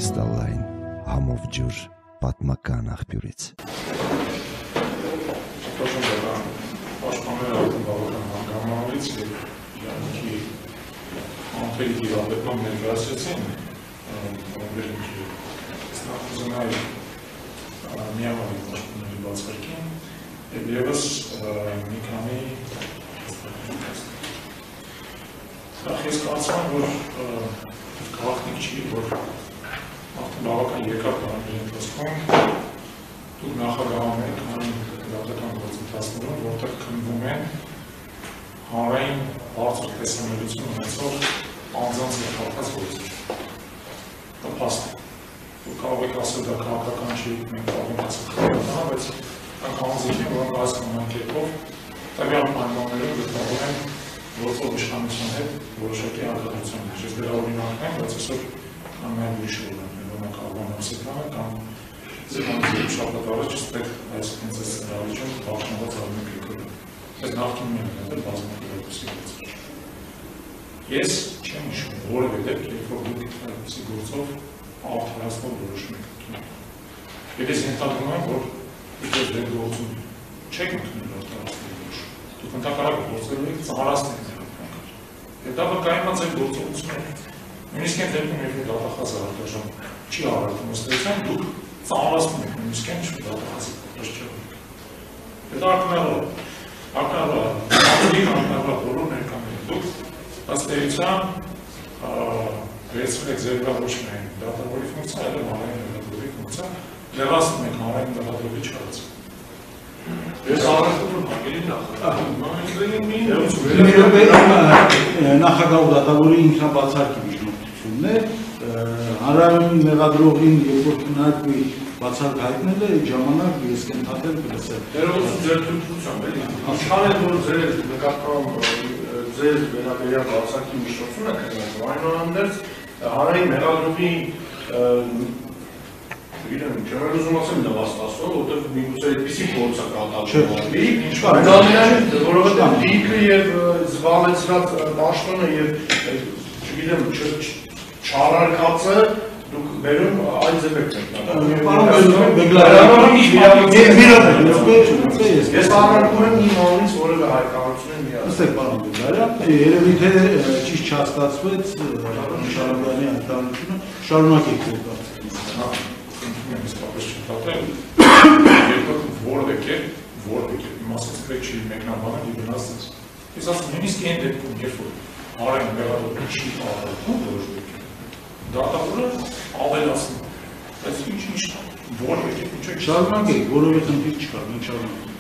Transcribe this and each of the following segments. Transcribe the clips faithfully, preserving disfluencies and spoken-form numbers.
կրիստալային համով ջուր պատմական աղբյուրից։ Պաշտպանները արդեն բավական հանգամանալից և իրանքի անթերի դիրապետման ներկայացրեցին, վերինքի ստախուզնայի միամարի պաշտպանների բացվարկին և ևս մի քանի ես կարծում եմ, որ քաղաքնիկ չի, որ արդեն բավական երկար տարիների ընթացքում դուք նախագահում եք այն դատական գործընթացներում, որտեղ քննվում են հանրային բարձր տեսանելիություն ունեցող անձանց ներկայացված գործեր։ Դա փաստ է։ Դուք կարող եք ասել դա քաղաքական չի, մենք կարող ենք ասել քաղաքական, բայց այդ անձինք են, որոնք այս կամ այն կերպով տվյալ պայմաններում գտնվում են գործող իշխանության հետ որոշակի արտադրություններ։ Ես դրա օրինակն եմ, բայց այսօր կամ նաև ուրիշ օրինակներ, օրինակ Ալբան Ամսեքյանը կամ Զերանցի շաբաթ առաջ ստեղ այս հենց այս սցենարիում պաշտպանված Արմեն Գրիգորյանը։ Այս նախկինում եմ հետել բազմաթիվ այդպիսի գործեր։ Ես չեմ հիշում որևէ դեպք, երբ որ դուք այդպիսի գործով արդարացնող որոշում եք ընդունել։ Եվ ես ենթադրում եմ, որ դուք այս դեպք գործում չեք ընդունել արդարացնող որոշում։ Դուք ընդհանրապես գործելու եք ծառացնել դրանք։ Եվ դա վկայված է գործողությունները։ Նույնիսկ այն դեպքում, երբ դատախազը արտաժամ չի առարկում ըստեյության, դուք ծառացնում եք նույնիսկ այն ինչ դատախազը դաշճարում։ Եվ դա ակնառու է։ Ակնառու է։ Ավելի ակնառու է բոլոր ներկաները։ Դուք ըստ էության վերցրել եք ձեր վրա ոչ միայն դատավորի ֆունկցիա, այլև հանրային լրագրողի ֆունկցիա, լրացնում եք հանրային լրագրողի չարացը։ Ես առարկում հագելի նախագահ ու դատավորի ինքնաբացարկի միջնորդությունն է, հանրային մեղադրողին երբ որ քննարկվի բացարկ հայտնել է, այդ ժամանակ ես կընդհատել կլսել։ Ներողություն ձեր թույլտվությամբ էլի։ Ինչքան է որ ձեր նկատմամբ ձեր վերաբերյալ բացարկի միջնորդությունը քննարկվում, այնուամենայնիվ հանրային մեղադրողի իրեն չեմ ուզում ասեմ նվաստացնող, որտեղ միգուցե այդպիսի փորձ է կատարվում։ Այնուամենայնիվ, որովհետև դիրքը եւ զբաղեցրած պաշտոնը եւ չգիտեմ չարարկածը դուք բերում այդ ձևերն եք։ Ես առարկում եմ իմ անունից որևէ հայտարարություն մի ասել։ Ըստ պարոն Բեգլարյան, երևի թե ճիշտ չհասկացվեց Շարոյանի հայտարարությունը, շարունակեք ձեր կարծիքով։ Երկրորդ որևէ կերպ, որևէ կերպ մասից գրեք չի մեկնաբանել և վնասեց։ Ես ասում նույնիսկ այն դեպքում, երբ որ հանրային մեղադրողը չի առարկում որոշակի դատավորը ավելացնում, բայց ինչ-ինչ որևէ կերպ ինչ եք շարունակեք, որևէ խնդիր չկա, մենք շարունակենք։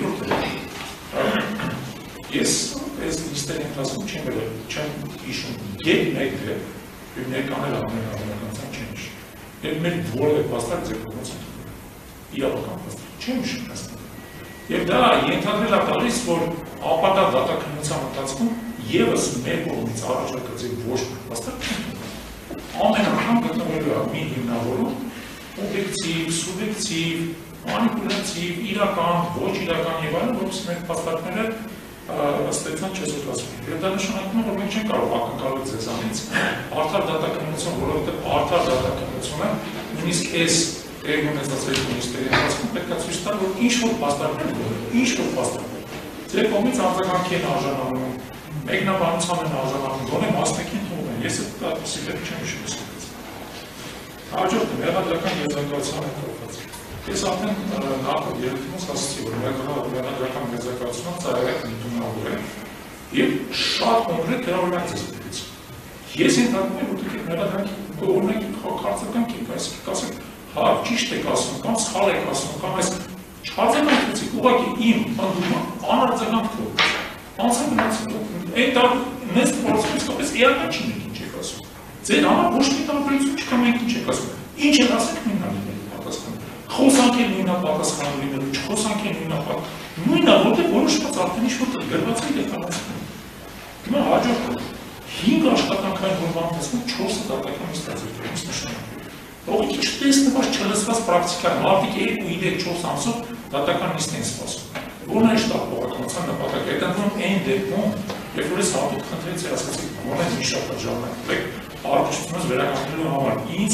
Երկրորդ ես այս նիստերի ընթացքում չեմ եղել, չեմ հիշում երբ մեկ դեպք, և ներկաները ամենահավանականության չեն հիշում։ Եվ մեր որևէ փաստարկ ձեր կողմից իրավական փաստարկ չեմ հիշում հասնել։ Եվ դա ենթադրել է տալիս, որ ապակա դատաքննության ընթացքում ևս մեր կողմից առաջարկած ոչ մի փաստարկ չեն գտնվել։ Ամեն անգամ գտնվելու է մի հիմնավորում, օբյեկտիվ, սուբյեկտիվ, մանիպուլյատիվ, իրական, ոչ իրական եւ այլն, որպես մեր փաստարկները ըստ էության չեզոքացվում։ Եվ դա նշանակում է, որ մենք չենք կարող ակնկալել ձեզանից արդար դատաքննություն, որովհետև արդար դատաքննությունը նույնիսկ այս տեղի ունեցած նիստերի ընթացքում պետք է ցույց տա, որ ինչ-որ փաստարկներ կան, ինչ-որ փաստարկներ։ Ձեր կողմից արձագանքի են արժանանում, մեկնաբանության են արժանանում, գոնե մասնակին թվում են։ Ես այդպիսի դեպք չեմ հիշում ասած։ Հաջորդը մեղադրական եզրակացության հետ կապված։ Ես արդեն նախորդ երեքումս ասացի, որ մեղադրական եզրակացությունը ծայրահեղ ընդունավոր է և շատ կոնկրետ հրավերակ ձեզ պետից։ Ես ենթադրում եմ, որ դուք եք մեղադրանքի օրինակի քարծականք եք, այսինքն կասեք, հա ճիշտ եք ասում, կամ սխալ եք ասում, կամ այս չարձագանքեցիք, ուղղակի իմ ընդունումը անարձագանք թողնեց։ Անցա գնացին, այդ դա մեծ փորձում իսկապես էական չի մենք ինչ եք ասում։ Ձեր համար ոչ մի տարբերություն չկա մենք ինչ եք ասում։ Ինչ եք ասեք նույնանալու պատասխան։ Խոսանք են նույնապատասխան լինելու, չխոսանք են նույնապատ։ Նույնը, որտեղ որոշված արդեն ինչ-որ գրված է դեպքանացնում։ Հիմա հաջորդը հինգ աշխատանքային օրվա ընթացքում չորսը դատական ստացվեց նշանակում։ Ողջ ինչ տեսնված չլսված պրակտիկա, մարդիկ երկու երեք չորս ամսով դատական նիստ են սպասում։ Որն է շտապողականության նպատակը։ Այդ ընդունում այն դեպքում, երբ որ ես հատուկ խնդրեցի, ասացի, որ մի շաբաթ ժամանակ տվեք, առողջությունս վերականգնելու համար ինձ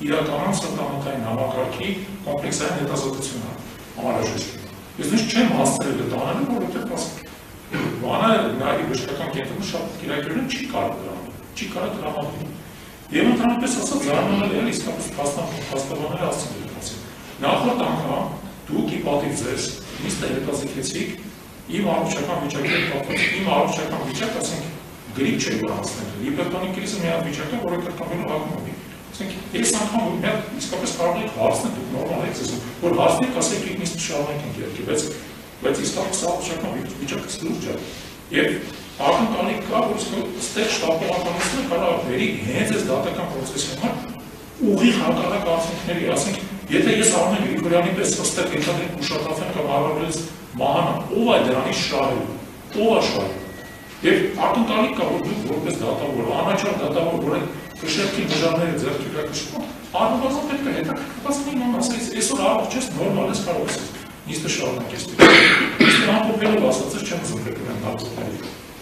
իրականում սրտանոթային համակարգի կոմպլեքսային հետազոտությունն է անհրաժեշտ։ Ես նույնիսկ չեմ հասցրել դա անելու, որովհետև ասենք բանը նայի բժշկական կենտրոնում շատ կիրակերորեն չի կարող դրան, չի կարող դրամատին։ Եվ ընդհանրապես ասած զարմանալի է իսկապես փաստաբանները ասում են ասել։ Նախորդ անգամ դուք ի պատիվ ձեզ նիստը հետազոտեցիք իմ առողջական վիճակի հետ կապված, իմ առողջական վիճակը ասենք գրիպ չէ որ հասնել։ Հիպերտոնիկ կրիզը մի հատ վիճակ է, որը կրկնվելու հագնում է։ Ասենք ես անգամ որ միակ իսկապես կարող եք հարցնել դուք նորմալ եք ասում, որ հարցնեք ասեք եք նիստ շարունակենք երկի, բայց բայց իսկապես առողջական վիճակը ստուրջ է։ Եվ ակնկալի կա, որ ստեղ շտապողականությունը կարող է վերի հենց այս դատական պրոցեսի համար ուղիղ հակառակ արդյունքների, ասենք, եթե ես Արմեն Գրիգորյանի պես ստեղ ենթադրենք ուշադրության կամ հարավելից մահանա, ով է դրանից շահել, ով է շահել։ Եվ ակնկալի կա, որ դուք որպես դատավոր, անաչառ դատավոր, որ այդ կշերքի բաժանները ձեռք յուրակշռում, առնվազն պետք է հետաքրքրված լինի ասես, այսօր առողջ ես, նորմալ ես, կարող ես նիստը շարունակես։ Նիստը ամփոփելով ասած ես չեմ ուզում կրկնել նախորդների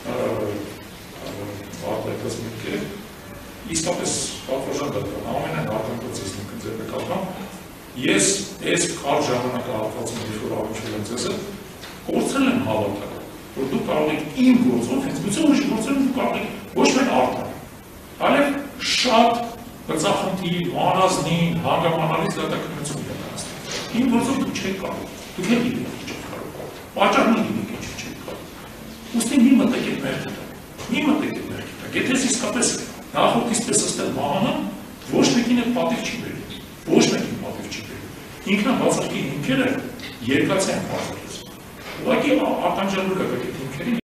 արտահայտած միտքերը, իսկապես պատվարժան դատական, ամենայն արտահայտ պրոցեսն ինքն ձեր նկատմամբ, ես այս կարճ ժամանակահատվածում, երբ որ առողջել եմ ձեզ, կորցրել եմ հավատալ, որ դուք կարող եք իմ գործով, հենց գուցե ուրիշ գործերում դուք կարող եք ոչ միայն արդար, այլև շատ բծախնդիր, անազնին, հանգամանալից դատաքննություն կատարել։ Իմ գործով դուք չեք կարող, դուք էլ գիտեք չեք կարող, պատճառն է գիտեք ինչ չեք կարող։ Ուստի մի մտեք այդ մեղքերը, մի մտեք այդ մեղքերը, եթե իսկապես նախորդից պես ըստեղ մահանան, ոչ մեկին այդ պատիվ չի բերում, ոչ մեկին պատիվ չի բերում։ Ինքնաբացարկի հիմքերը երկացի են բացարկել։ Ուղղակի արտանջալուր է այդ հիմքերին